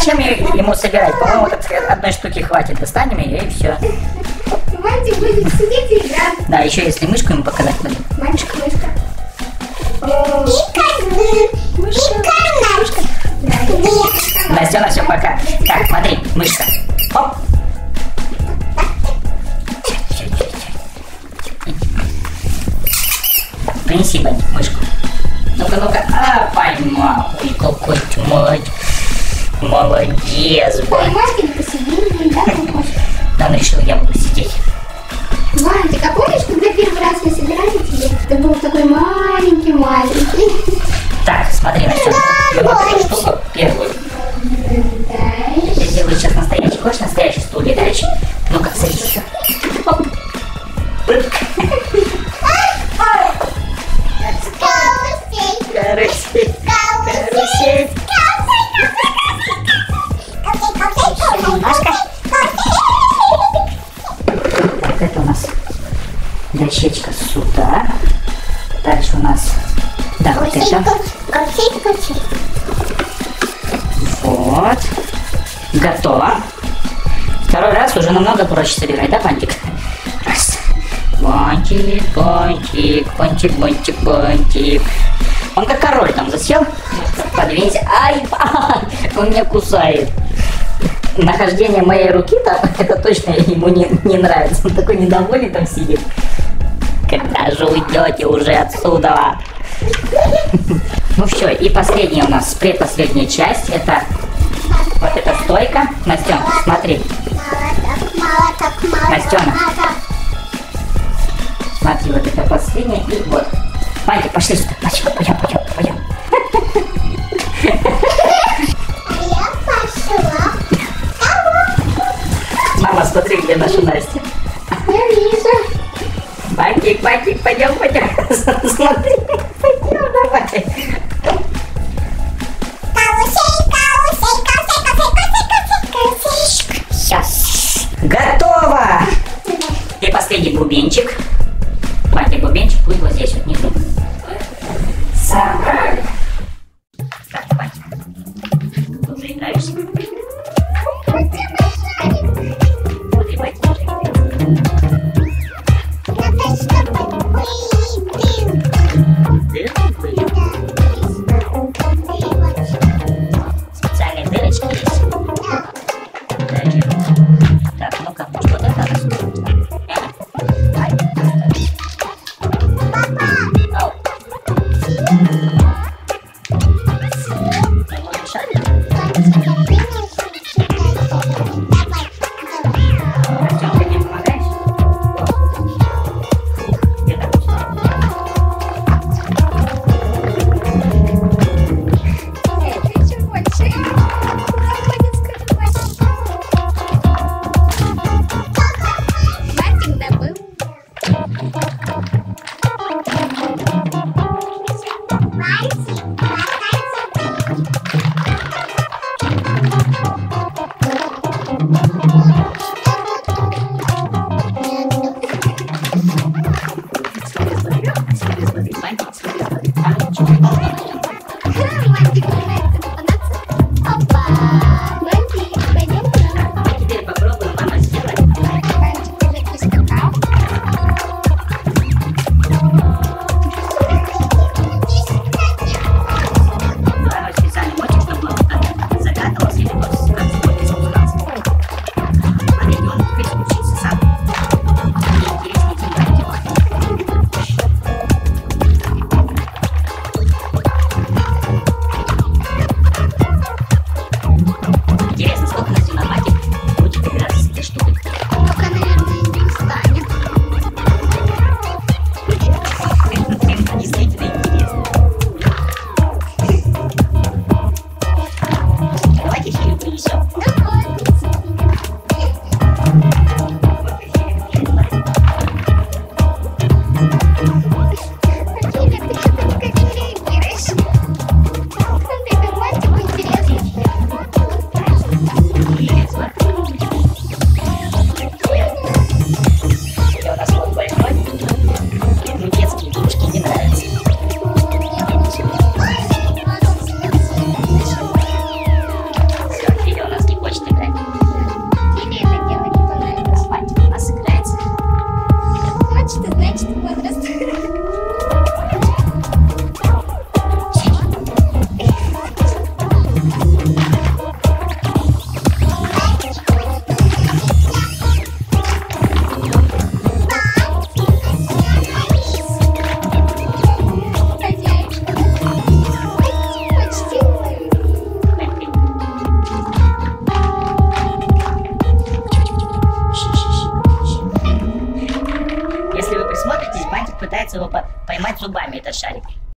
зачем ему собирать? По-моему, так сказать, одной штуки хватит. Достанем ее и все. Мальчик будет сидеть и играть. Да, еще если мышку ему показать, смотри. Мальчик, мышка. Настена, все, пока. Так, смотри, мышка. Оп. Принеси, Бань, мышку. Ну-ка, ну-ка. А, поймал. Ой, какой ты молодец, Бань. Мальчик, посидим, да, мышка. Да, он решил, я буду сидеть. Мальчик, а помнишь, когда первый раз мы собирали тебе? Ты был такой маленький. Так, смотри, Настена. Вот эту штуку первую. Я сделаю сейчас настоящий. Хочешь настоящий стул летающий? Ну-ка, садись. Оп. Карусель. Карусель. Так, это у нас дощечка сюда. Дальше у нас... Да, вот это. Вот. Готово. Второй раз уже намного проще собирать, да, Бантик? Раз. Бантик, бантик, бантик, бантик, бантик. Он как король там засел. Подвинься. Ай, он меня кусает. Нахождение моей руки там, это точно ему не нравится. Он такой недовольный там сидит. Когда же уйдете уже отсюда? Ну все, и последняя у нас, предпоследняя часть, это вот эта стойка. Настен, смотри. Настена. Смотри, вот это последняя, и вот. Мальчик, пошли сюда, пойдем. Мама, смотри, где наша Настя. Я вижу. Бантик, пойдем. Смотри, пойдем, давай. Сейчас. Готово! И последний бубенчик. Бантик, бубенчик будет вот здесь вот внизу. Собрали. Так, Бантик. Ты уже играешься? Специальные дырочки есть. Так, ну-ка, может вот это раскрыть? пытается его поймать зубами, этот шарик.